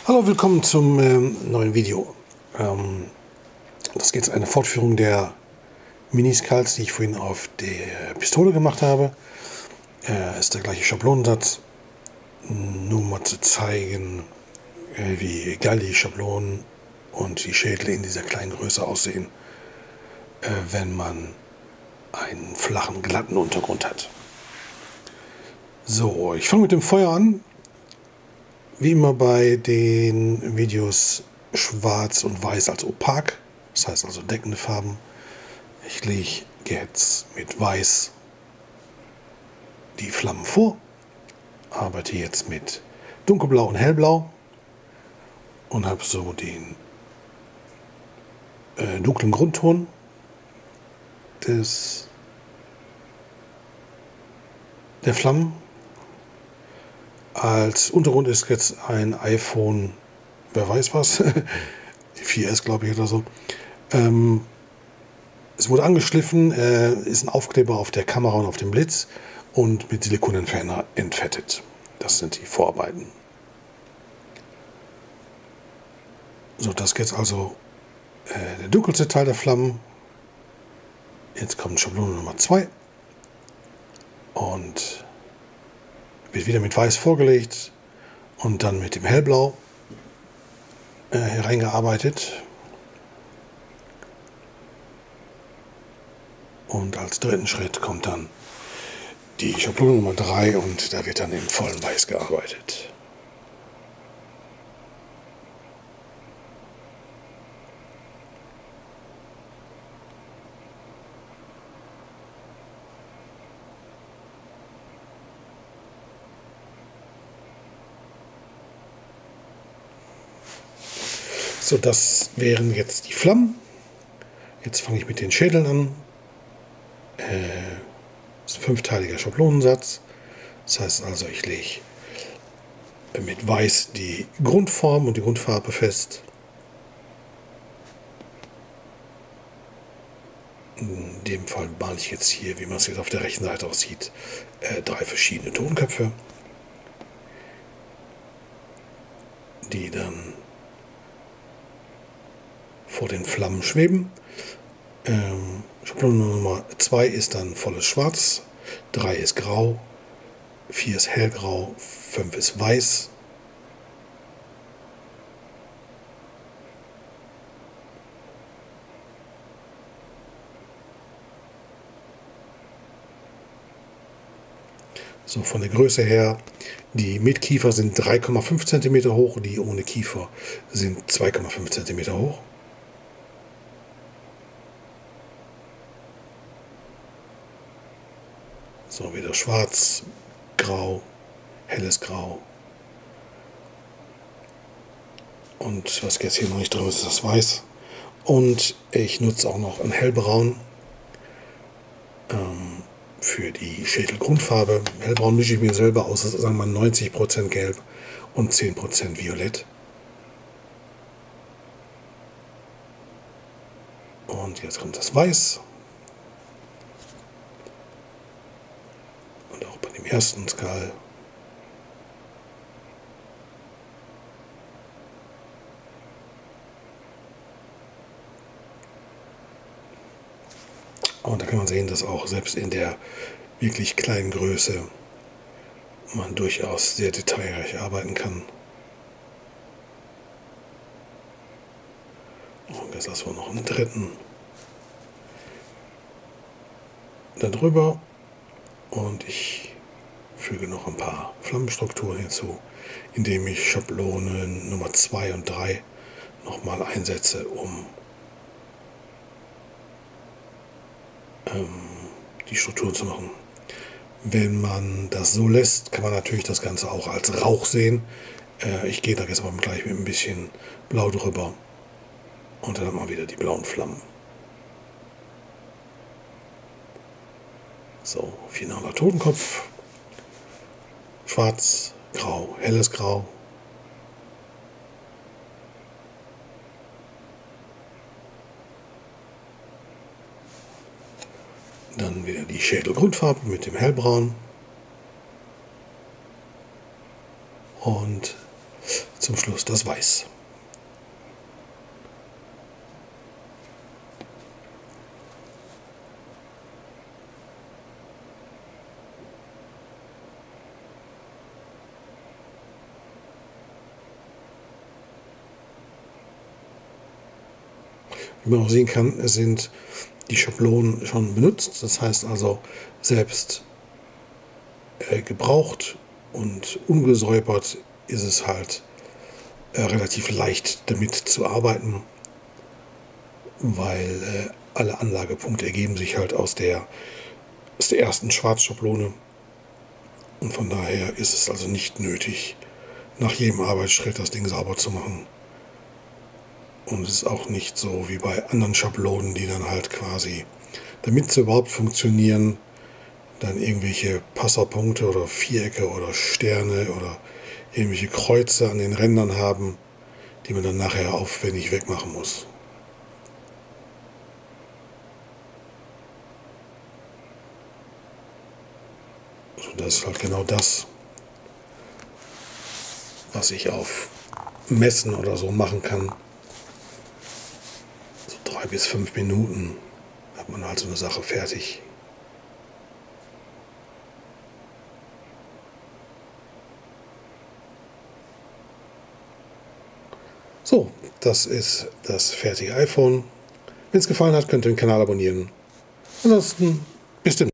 Hallo, willkommen zum neuen Video. Das ist jetzt eine Fortführung der Miniskulls, die ich vorhin auf der Pistole gemacht habe. Ist der gleiche Schablonensatz, nur mal zu zeigen, wie geil die Schablonen und die Schädel in dieser kleinen Größe aussehen, wenn man einen flachen, glatten Untergrund hat. So, ich fange mit dem Feuer an. Wie immer bei den Videos schwarz und weiß als opak, das heißt also deckende Farben. Ich lege jetzt mit weiß die Flammen vor, arbeite jetzt mit dunkelblau und hellblau und habe so den dunklen Grundton der Flammen. Als Untergrund ist jetzt ein iPhone, wer weiß was, 4S glaube ich oder so. Es wurde angeschliffen, ist ein Aufkleber auf der Kamera und auf dem Blitz und mit Silikonentferner entfettet. Das sind die Vorarbeiten. So, das ist jetzt also der dunkelste Teil der Flammen. Jetzt kommt Schablone Nummer 2 und wird wieder mit weiß vorgelegt und dann mit dem hellblau hereingearbeitet. Und als dritten Schritt kommt dann die Schablone Nummer 3 und da wird dann im vollen Weiß gearbeitet. So, das wären jetzt die Flammen. Jetzt fange ich mit den Schädeln an. Das ist ein 5-teiliger Schablonensatz. Das heißt also, ich lege mit Weiß die Grundform und die Grundfarbe fest. In dem Fall male ich jetzt hier, wie man es jetzt auf der rechten Seite aussieht, 3 verschiedene Tonköpfe, die dann vor den Flammen schweben. Schablone Nummer 2 ist dann volles Schwarz, 3 ist grau, 4 ist hellgrau, 5 ist weiß. So, von der Größe her, die mit Kiefer sind 3,5 cm hoch, die ohne Kiefer sind 2,5 cm hoch. So, wieder schwarz, grau, helles Grau. Und was jetzt hier noch nicht drin ist, ist das Weiß. Und ich nutze auch noch ein Hellbraun für die Schädelgrundfarbe. Hellbraun mische ich mir selber aus, das ist sagen wir mal 90% Gelb und 10% Violett. Und jetzt kommt das Weiß. Und auch bei dem ersten Skull. Und da kann man sehen, dass auch selbst in der wirklich kleinen Größe man durchaus sehr detailreich arbeiten kann. Und jetzt lassen wir noch einen dritten da drüber. Und ich füge noch ein paar Flammenstrukturen hinzu, indem ich Schablonen Nummer 2 und 3 nochmal einsetze, um die Struktur zu machen. Wenn man das so lässt, kann man natürlich das Ganze auch als Rauch sehen. Ich gehe da jetzt aber gleich mit ein bisschen Blau drüber und dann haben wir wieder die blauen Flammen. So, finaler Totenkopf. Schwarz, grau, helles Grau. Dann wieder die Schädelgrundfarbe mit dem Hellbraun. Und zum Schluss das Weiß. Wie man auch sehen kann, sind die Schablonen schon benutzt. Das heißt also, selbst gebraucht und ungesäubert ist es halt relativ leicht damit zu arbeiten, weil alle Anlagepunkte ergeben sich halt aus der ersten Schwarzschablone. Und von daher ist es also nicht nötig, nach jedem Arbeitsschritt das Ding sauber zu machen. Und es ist auch nicht so wie bei anderen Schablonen, die dann halt quasi, damit sie überhaupt funktionieren, dann irgendwelche Passerpunkte oder Vierecke oder Sterne oder irgendwelche Kreuze an den Rändern haben, die man dann nachher aufwendig wegmachen muss. Also das ist halt genau das, was ich auf Messen oder so machen kann. 3 bis 5 Minuten hat man halt so eine Sache fertig. So, das ist das fertige iPhone. Wenn es gefallen hat, könnt ihr den Kanal abonnieren. Ansonsten bis demnächst.